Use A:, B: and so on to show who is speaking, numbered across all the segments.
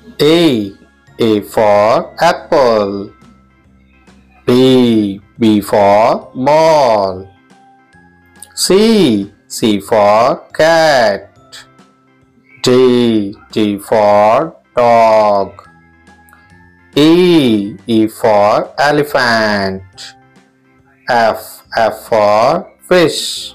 A: A. A for apple. B. B for ball. C. C for cat. D. D for dog. E. E for elephant. F. F for fish.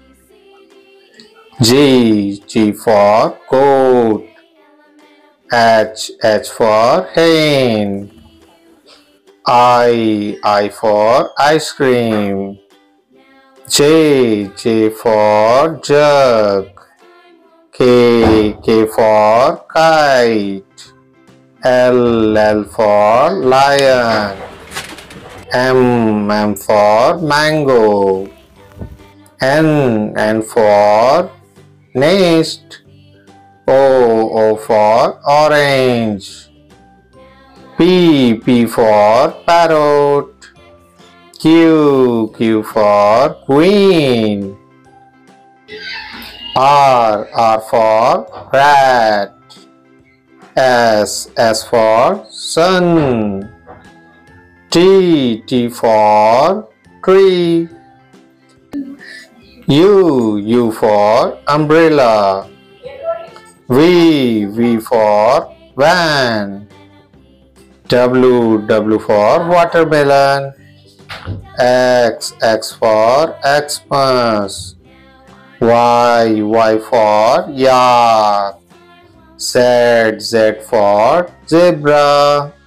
A: G. G for goat. H. H for hen. I for ice cream. J. J for jug. K. K for kite. L. L for lion. M. M for mango. N. N for nest. O. O for orange. P. P for parrot. Q. Q for queen. R. R for rat. S. S for sun. T. T for tree. U. U for umbrella. V. V for van. W. W for watermelon. X. X for Xmas. Y. Y for yak. Z. Z for zebra.